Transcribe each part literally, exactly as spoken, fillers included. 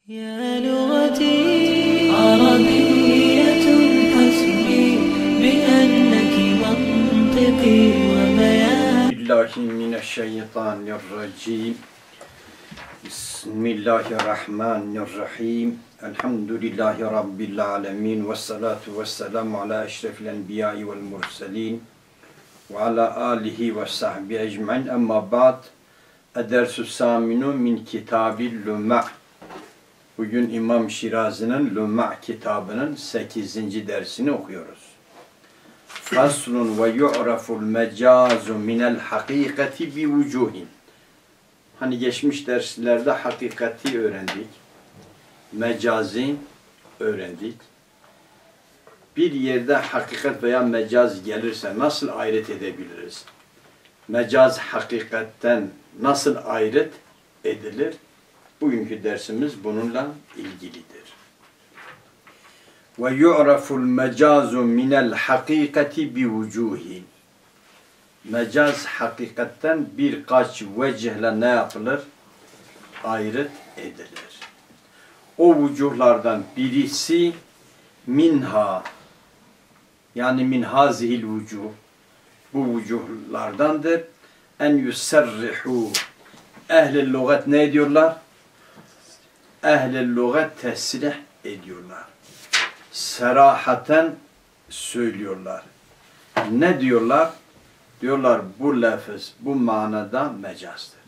يا لغتي عربية حسبي بأنك منطقي وبيان بالله من الشيطان الرجيم بسم الله الرحمن الرحيم الحمد لله رب العالمين والصلاة والسلام على أشرف الأنبياء والمرسلين وعلى آله وصحبه أجمعين أما بعد الدرس الثامن من كتاب اللمع. Bugün İmam Şirazi'nin Lum'a kitabının sekizinci dersini okuyoruz. Faslun ve yu'raful mecazu minel hakikati bi vucuhin. Hani geçmiş derslerde hakikati öğrendik. Mecazi öğrendik. Bir yerde hakikat veya mecaz gelirse nasıl ayırt edebiliriz? Mecaz hakikatten nasıl ayırt edilir? Bugünkü dersimiz bununla ilgilidir. Ve yu'raful mecazu minel hakikati bi vucuhin. Mecaz hakikatten birkaç vecihle ne yapılır? Ayrıt edilir. O vucuhlardan birisi minha, yani min hazihil vucuh, bu vucuhlardandır. En yuserrihu. Ehl-i lügat ne diyorlar? Ehl-i lügat tesrih ediyorlar. Serahaten söylüyorlar. Ne diyorlar? Diyorlar bu lafız bu manada mecazdır.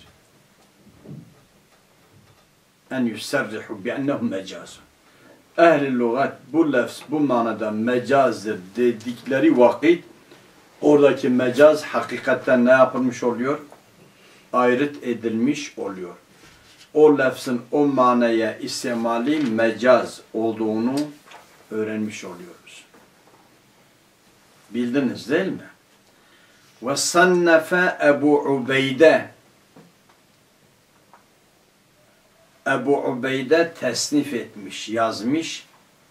En yuserrihu bi ennehu mecazun. Ehl-i lügat bu lafız bu manada mecazdır dedikleri vakit oradaki mecaz hakikaten ne yapılmış oluyor? Ayrıt edilmiş oluyor. O lafzın o manaya istimali mecaz olduğunu öğrenmiş oluyoruz. Bildiniz değil mi? Ve sannefe Ebu Ubeyde. Ebu Ubeyde tesnif etmiş, yazmış.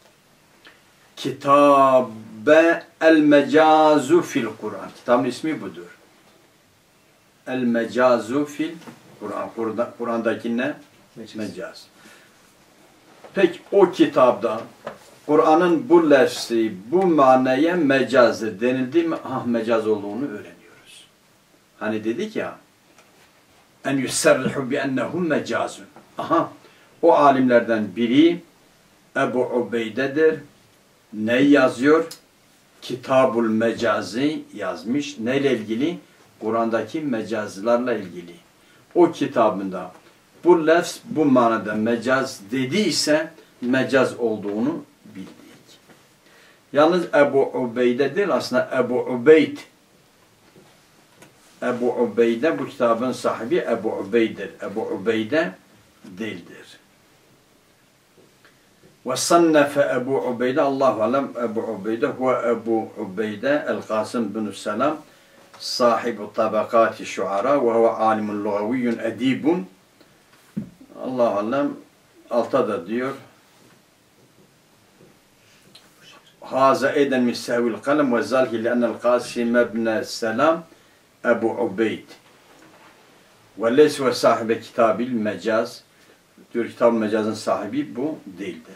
Kitabe el mecazu fil Kur'an. Kitabın ismi budur. El mecazu fil Kur'an. Kur'an'daki ne? Mecaz. Mecaz. Peki o kitapta Kur'an'ın bu lafzı, bu manaya mecazdır denildi mi? Ah, mecaz olduğunu öğreniyoruz. Hani dedik ya en yuserrihu bi ennehum mecazun. Aha, o alimlerden biri Ebu Ubeyde'dir. Ne yazıyor? Kitabul Mecazi yazmış. Neyle ilgili? Kur'an'daki mecazlarla ilgili. O kitabında bu lafz bu manada mecaz dediyse mecaz olduğunu bildik. Yalnız Ebu Ubeyde değil, aslında Ebu Ubeyd. Ebu Ubeyde bu kitabın sahibi Ebu Ubeyd'dir. Ebu Ubeyde değildir. Ve sannefe Ebu Ubeyde, Allahu alem Ebu Ubeyde huve Ebu Ubeyde el-Kasım bin Selam sahibi tabakati şuara ve huve alimun lugaviyyun edibun. Allah alem alta da diyor haza eden min sehvil kalem ve zalhi li'ennel Kasım ibn Selam Ebu Ubeyd ve leysi ve sahibi kitabil mecaz diyor, kitab-ı mecazın sahibi bu değildir.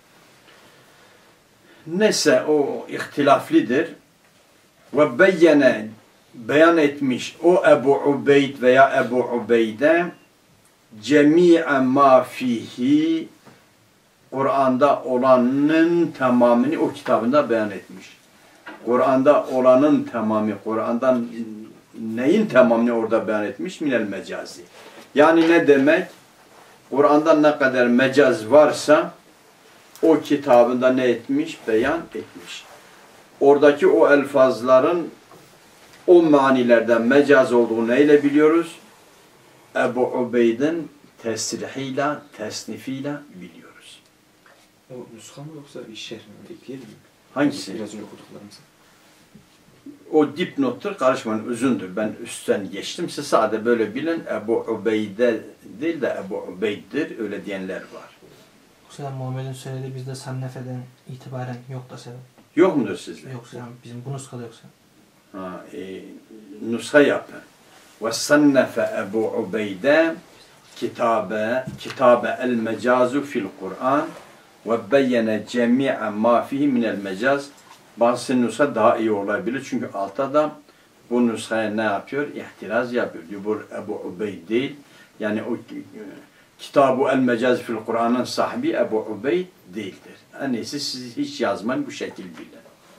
Neyse o ihtilaflidir. Ve beyyene beyan etmiş o Ebu Ubeyd veya Ebu Ubeyde cemi'e ma fihi Kur'an'da olanın tamamını o kitabında beyan etmiş. Kur'an'da olanın tamamı, Kur'an'dan neyin tamamını orada beyan etmiş? Minel mecazi. Yani ne demek? Kur'an'da ne kadar mecaz varsa o kitabında ne etmiş? Beyan etmiş. Oradaki o elfazların o manilerden mecaz olduğunu neyle biliyoruz? Ebu Ubeyd'in tesrihiyle, tesnifiyle biliyoruz. O nuska mı yoksa bir şerh mi? Ekleyelim mi? Hangisi? Biraz önce okuduklarımızı. O dipnottur, karışmanın uzundur. Ben üstten geçtim. Siz sadece böyle bilin, Ebu Ubeyde değil de Ebu Ubeyd'dir. Öyle diyenler var. Selam Muhammed'in söylediği bizde sannefeden itibaren yok da selam. Yok mudur sizde? Yok selam. Bizim bu nuskada yoksa. Ha, e, nuska yapın. Ve sannefe Ebu Ubeyde kitabe kitabe el mecazu fil Kur'an ve beyyene cemi'a ma fihi minel mecaz. Bazı nüsha daha iyi olabilir çünkü altta da bu nüshaya ne yapıyor? İhtiraz yapıyor. Diyor bu Ebu Ubeyd değil. Yani o Kitab-ı El Mecaz fil Kur'an'ın sahibi Ebu Ubeyd değildir. En iyisi siz hiç yazmayın, bu şekil bilin.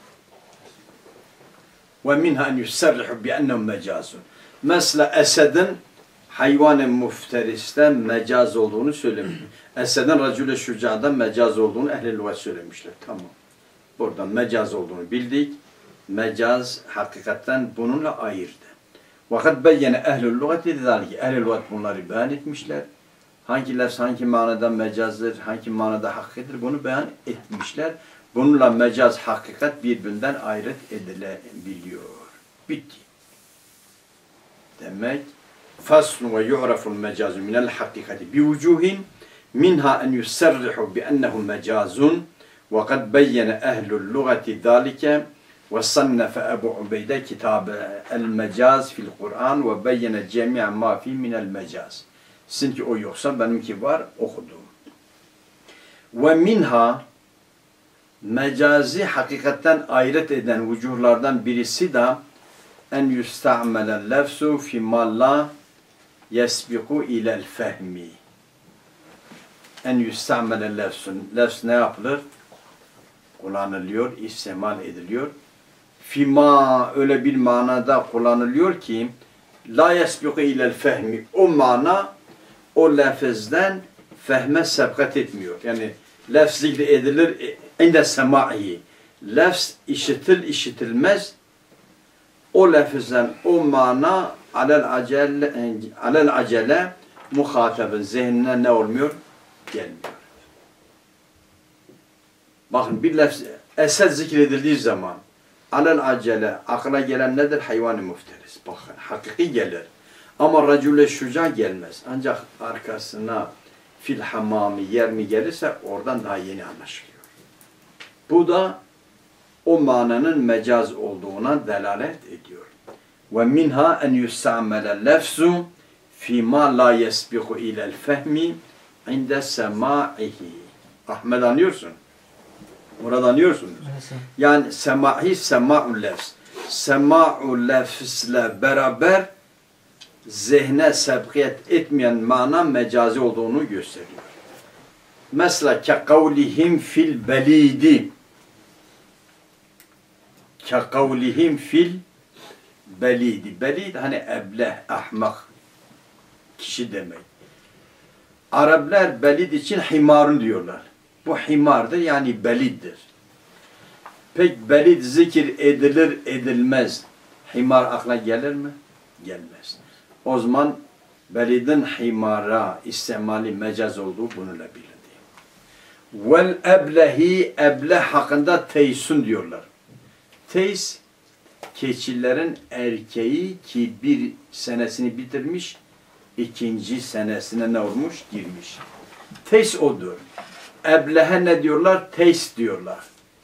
Ve minha en yusarrihu bi ennehu mecazun. Mesela Esed'in hayvan-ı mufteristen mecaz olduğunu söylemiş. Esed'in racül-i şüca'dan mecaz olduğunu ehl-i lügat söylemişler. Tamam. Buradan mecaz olduğunu bildik. Mecaz hakikaten bununla ayırdı. Vakat beyyene ehl-i lügat dediler ki ehl-i lügat bunları beyan etmişler. Hangi lafz hangi manada mecazdır, hangi manada hakikattır bunu beyan etmişler. Bununla mecaz, hakikat birbirinden ayrıt edilebiliyor. Bitti. Demek faslu ve yu'raful mecazu minel hakikati bi vucuhin minha en yusarrihu bi ennehu mecazun ve kad beyyene ehlul lugati zalike ve sannefe Ebu Ubeyde kitabe el mecaz fil Kur'an ve beyyene cemi'a ma fi minel mecaz. Sizinki o yoksa benimki var, okudum. Ve minha mecazi hakikatten ayrıt eden vücuhlardan birisi de en yusta'melen lefsu fimma la yesbiku ilel fehmi. En yusta'melen lefsun. Lefs ne yapılır? Kullanılıyor, istemal ediliyor. Fima öyle bir manada kullanılıyor ki la yesbiku ilel fehmi. O mana o lafızdan fehme sebkat etmiyor. Yani lafz zikri edilir inde semai. Lafz işitil işitilmez. O lafızdan o mana alel acele alel acele muhatabın zihnine ne olmuyor? Gelmiyor. Bakın bir lafz esed zikredildiği zaman alel acele akla gelen nedir? Hayvan-ı mufteris. Bakın hakiki gelir. Ama racule şuca gelmez. Ancak arkasına fil hamami yer mi gelirse oradan daha yeni anlaşılıyor. Bu da o mananın mecaz olduğuna delalet ediyor. Ve minha en yusta'mele lefzu fîmâ la yesbiku ilel fehmi inde semâihi. Ahmet anlıyorsun. Orada anlıyorsunuz. Yani semâhi semâ'u lefz. Semâ'u lefzle beraber zihne sebkiyet etmeyen mana mecazi olduğunu gösteriyor. Mesela ke kavlihim fil belidi. Ke kavlihim fil belidi. Belid hani ebleh, ahmak kişi demek. Araplar belid için himarun diyorlar. Bu himardır yani beliddir. Pek belid zikir edilir edilmez. Himar akla gelir mi? Gelmez. O zaman belidin himara istemali mecaz olduğu bununla bilindi. Vel eblehi ebleh hakkında teysun diyorlar. Teys keçilerin erkeği ki bir senesini bitirmiş, ikinci senesine ne olmuş? Girmiş. Teys odur. Eblehe ne diyorlar? Teys diyorlar.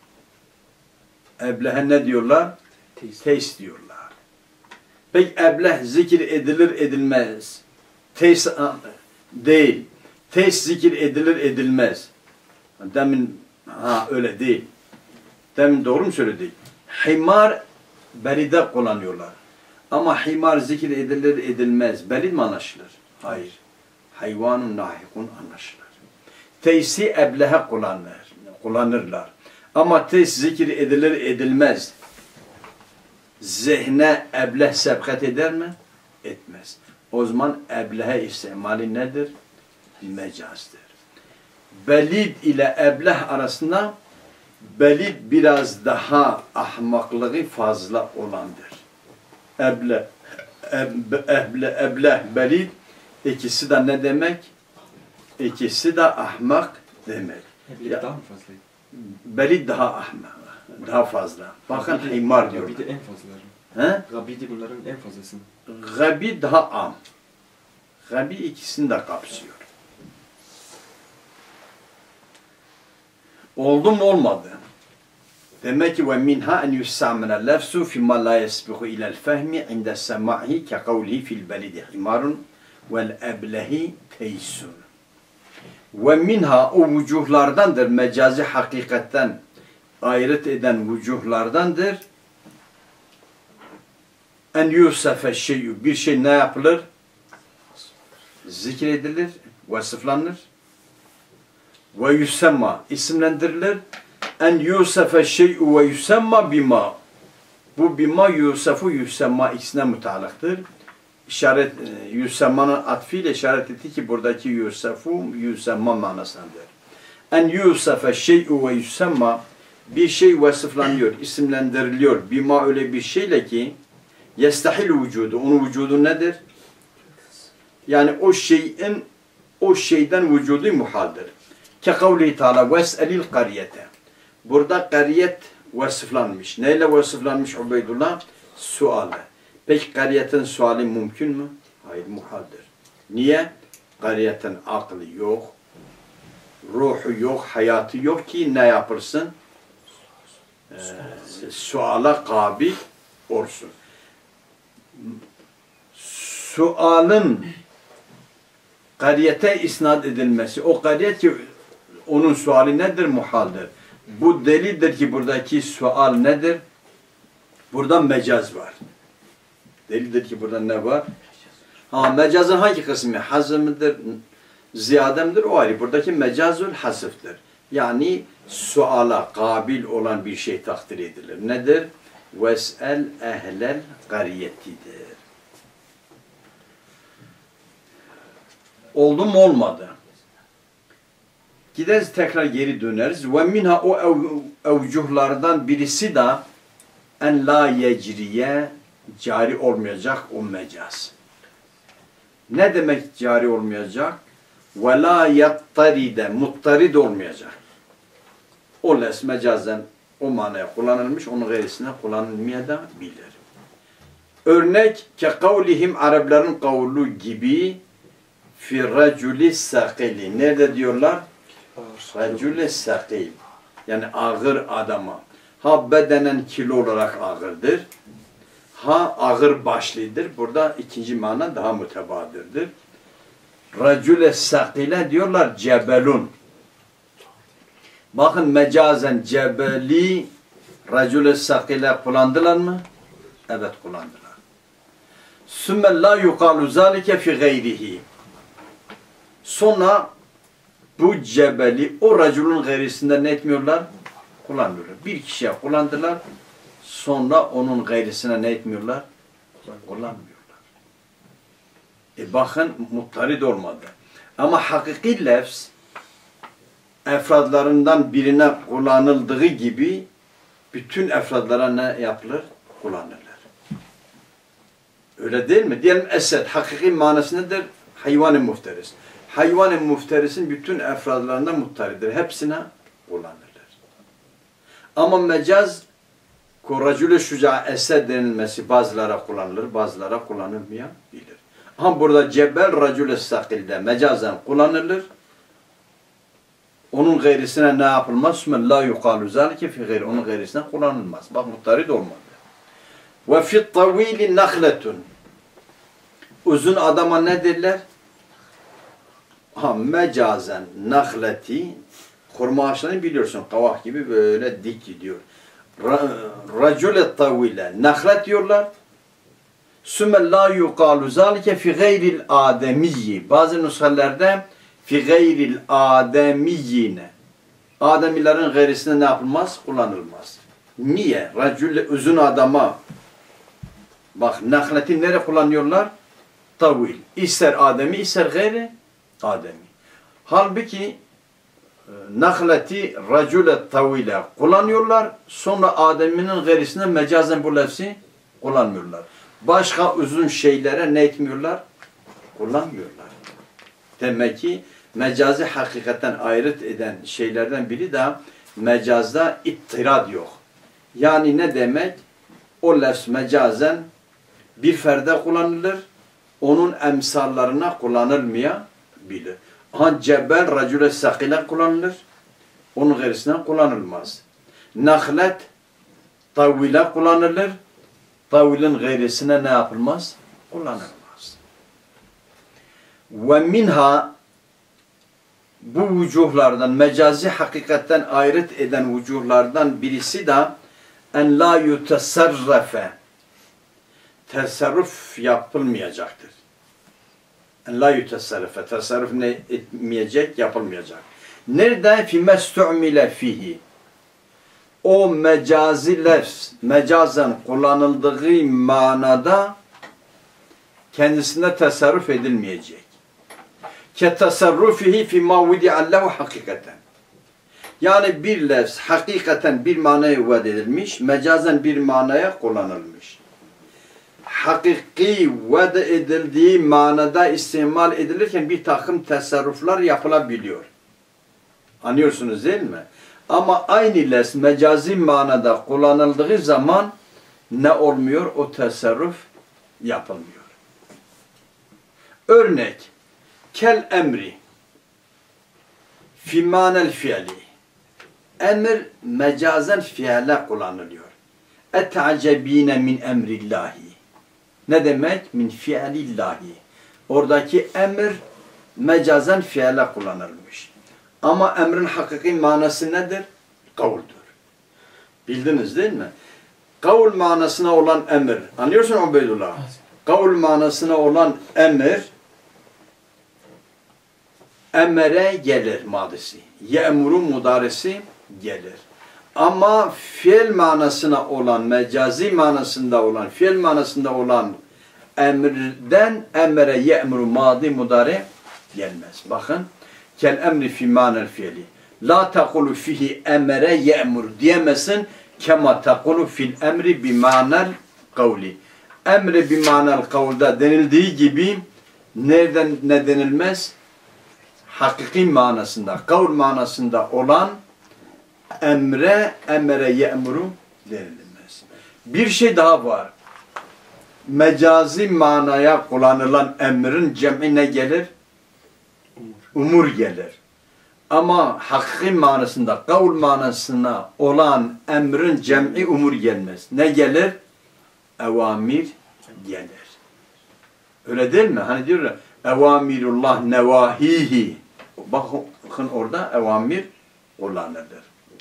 Eblehe ne diyorlar? Teys, Teys diyorlar. Peki ebleh zikir edilir edilmez. Teys değil. Teys zikir edilir edilmez. Demin ha öyle değil. Demin doğru mu söyledik? Himar belide kullanıyorlar. Ama himar zikir edilir edilmez. Belid mi anlaşılır? Hayır. Hayvanun nahikun anlaşılır. Teysi eblehe kullanır, kullanırlar. Ama teys zikir edilir edilmez. Zihne ebleh sebkat eder mi? Etmez. O zaman eblehe istimali nedir? Mecazdır. Belid ile ebleh arasında belid biraz daha ahmaklığı fazla olandır. Eble, eble, eble, ebleh, belid ikisi de ne demek? İkisi de ahmak demek. Belid daha mı fazla? Belid daha ahmak. Daha fazla. Bakın Gabidi, himar diyorlar. Gabidi en fazlaları. He? Gabidi bunların en fazlası. Gabi daha am. Gabi ikisini de kapsıyor. Oldu mu olmadı? Demek ki ve minha en yussamena lefsu fimma la yesbihu ila'l fehmi inde semâhi ke kavlihi fil belidi himarun vel eblehi teysun. Ve minha o vücuhlardandır, mecazi hakikatten ayrıt eden vücuhlardandır. En yusafe şeyü, bir şey ne yapılır? Zikredilir, vasıflanır. Ve yusemma, isimlendirilir. En yusafe şeyü ve yusemma bima. Bu bima yusafu yusemma ikisine mutalaktır. İşaret, yusemmanın atfiyle işaret etti ki buradaki yusafu yusemma manasındadır. En yusafe şeyü ve yusemma, bir şey vasıflanıyor, isimlendiriliyor. Bima öyle bir şeyle ki yestahil vücudu. Onun vücudu nedir? Yani o şeyin o şeyden vücudu muhaldir. Ke kavli Teala ves'elil qariyete. Burada qariyet vasıflanmış. Neyle vasıflanmış Ubeydullah? Suale. Peki qariyetin suali mümkün mü? Hayır, muhaldir. Niye? Qariyetin aklı yok, ruhu yok, hayatı yok ki ne yapırsın? Ee, suala kabil olsun. Sualın qariyete isnat edilmesi, o qariyet ki onun suali nedir? Muhaldir. Bu delildir ki buradaki sual nedir? Burada mecaz var. Delildir ki burada ne var? Ha, mecazın hangi kısmı? Hazı mıdır? Ziyade midir? O ayrı. Buradaki mecazul hasıftır. Yani suala kabil olan bir şey takdir edilir. Nedir? Ves'el ehlel qariyetidir. Oldu mu olmadı? Gideriz tekrar geri döneriz. Ve minha o ev, evcuhlardan birisi de en la yecriye cari olmayacak o mecaz. Ne demek cari olmayacak? Ve la yattaride muttarid olmayacak. O les mecazen o manaya kullanılmış, onun gayrisine kullanılmayabilir. Örnek ke kavlihim Arapların kavlu gibi fi raculi sakili. Nerede diyorlar? Raculi sakil. Yani ağır adama. Ha bedenen kilo olarak ağırdır. Ha ağır başlıdır. Burada ikinci mana daha mütebadırdır. Racule sakile diyorlar cebelun. Bakın mecazen cebeli racule sakile kullandılar mı? Evet kullandılar. Sümme la yukalu zalike fi gayrihi. Sonra bu cebeli o raculun gayrisinden ne etmiyorlar? Kullanmıyorlar. Bir kişiye kullandılar. Sonra onun gayrisine ne etmiyorlar? Kullanmıyorlar. E bakın muttarid olmadı. Ama hakiki lefz efradlarından birine kullanıldığı gibi bütün efradlara ne yapılır? Kullanılır. Öyle değil mi? Diyelim esed hakiki manası nedir? Hayvan-ı mufteris. Hayvan-ı mufterisin bütün efradlarında muttaridir. Hepsine kullanılır. Ama mecaz koracülü şuca esed denilmesi bazılara kullanılır, bazılara kullanılmayabilir. Ama burada cebel racülü sakilde mecazen kullanılır. Onun gayrisine ne yapılmaz? La yukalu zalike fi gayri. Onun gayrisine kullanılmaz. Bak muttarid olmadı. Ve fi tavili nakletun. Uzun adama ne derler? Ha mecazen nakleti, kurma ağaçlarını biliyorsun. Kavak gibi böyle dik gidiyor. Racule tavile naklet diyorlar. Sümme la yukalu zalike fi gayril ademiyyi. Bazı nushalerde fi gayril ademiyyine. Ademilerin gayrisine ne yapılmaz? Kullanılmaz. Niye? Racule uzun adama bak nakleti nereye kullanıyorlar? Tavil. İster ademi ister gayri ademi. Halbuki nakleti racule tavile kullanıyorlar. Sonra ademinin gayrisine mecazen bu lefzi kullanmıyorlar. Başka uzun şeylere ne etmiyorlar? Kullanmıyorlar. Demek ki mecazi hakikaten ayrıt eden şeylerden biri de mecazda ittirad yok. Yani ne demek? O lefz mecazen bir ferde kullanılır. Onun emsallarına kullanılmayabilir. Ha cebel racule sakile kullanılır. Onun gayrisine kullanılmaz. Naklet tavile kullanılır. Tavilin gayrisine ne yapılmaz? Kullanılmaz. Ve minha bu vücuhlardan, mecazi hakikatten ayrıt eden vücuhlardan birisi de en la yutesarrafe, tasarruf yapılmayacaktır. En la yutesarrafe, tasarruf ne etmeyecek, yapılmayacak. Nerede? Fîme stu'mile fihi. O mecazi lefz, mecazen kullanıldığı manada kendisine tasarruf edilmeyecek. Ke tasarrufihi fîmâ vudi'allehu hakikaten. Yani bir lefz hakikaten bir manaya vaat edilmiş, mecazen bir manaya kullanılmış. Hakiki vaat edildiği manada istimal edilirken bir takım tasarruflar yapılabiliyor. Anlıyorsunuz değil mi? Ama aynı lefz mecazi manada kullanıldığı zaman ne olmuyor? O tasarruf yapılmıyor. Örnek, kel emri fi manel fiili. Emir mecazen fiile kullanılıyor. Et'acebine min emrillahi. Ne demek? Min fiilillahi. Oradaki emir mecazen fiile kullanılmış. Ama emrin hakiki manası nedir? Kavuldur. Bildiniz değil mi? Kavul manasına olan emir. Anlıyorsun Ubeydullah? Kavul manasına olan emir emre gelir madisi. Ye'muru mudaresi gelir. Ama fiil manasına olan, mecazi manasında olan, fiil manasında olan emirden emre ye'muru madi mudari gelmez. Bakın. Kel emri fi manel fiili. La taqulu fihi emre ye'mur diyemezsin. Kema taqulu fil emri bi manel kavli. Emre bi manel kavlda denildiği gibi nereden ne denilmez? Hakiki manasında, kavl manasında olan emre, emre ye'muru denilmez. Bir şey daha var. Mecazi manaya kullanılan emrin cem'i ne gelir? Umur gelir. Ama hakiki manasında, kavl manasına olan emrin cem'i umur gelmez. Ne gelir? Evamir gelir. Öyle değil mi? Hani diyorlar, evamirullah nevahihi. Bakın orada evamir kullanılır.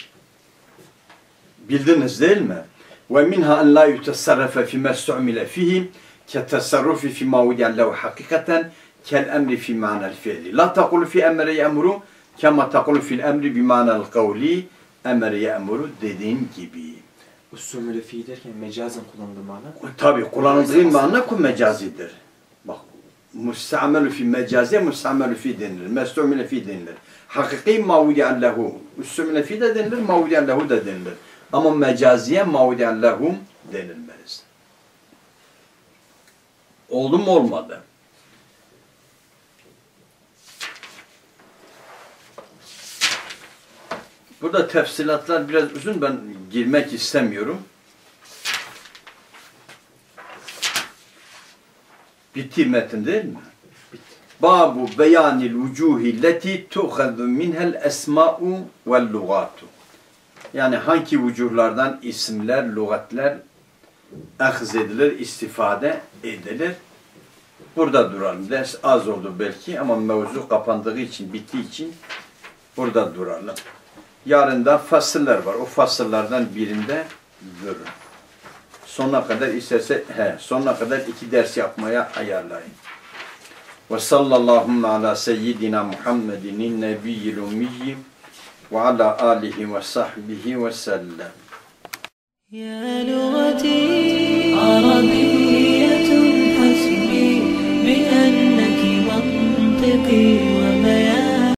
Bildiniz değil mi? Ve minha en la yutesarrafe fîme stu'mile fihi ketasarrufi fîmâ vudi'allehu hakikaten kel emri fi manel fiili. La taqulu fi emre ye'muru kema taqulu fil emri bi manel kavli emre ye'muru dediğim gibi. Usulü fi derken mecazen kullanıldığı mana? Tabi kullanıldığı mana ku mecazidir. Bak, müsteamelü fi mecaziye müsteamelü fi denilir. Mestumile fi denilir. Hakiki mavdi'allehu. Müstemile fi de denilir, mavdi'allehu da denilir. Ama mecaziye mavdi'allehu denilmez. Oldu mu olmadı? Burada tefsilatlar biraz uzun, ben girmek istemiyorum. Bitti metin değil mi? Babu beyanil vucuhi leti tu'khadu minhel esma'u vel lugatu. Yani hangi vücuhlardan isimler, lügatler ahz edilir, istifade edilir. Burada duralım. Ders az oldu belki ama mevzu kapandığı için, bittiği için burada duralım. Yarın da fasıller var. O fasıllardan birinde durun. Sonuna kadar isterse, he, sonuna kadar iki ders yapmaya ayarlayın. Ve sallallahu ala seyyidina Muhammedin nebiyyil ummiyyi ve ala alihi ve sahbihi ve sellem. يا لغتي عربية حسبي بأنك منطقي